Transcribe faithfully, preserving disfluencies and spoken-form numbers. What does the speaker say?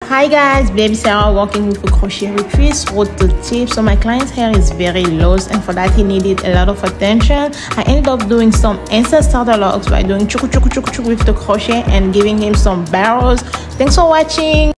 Hi guys, baby Sarah working with a crochet retwist with the tip. So my client's hair is very loose and for that he needed a lot of attention. I ended up doing some instant starter locks by doing chuku chuku chuku chuku with the crochet and giving him some barrels. Thanks for watching.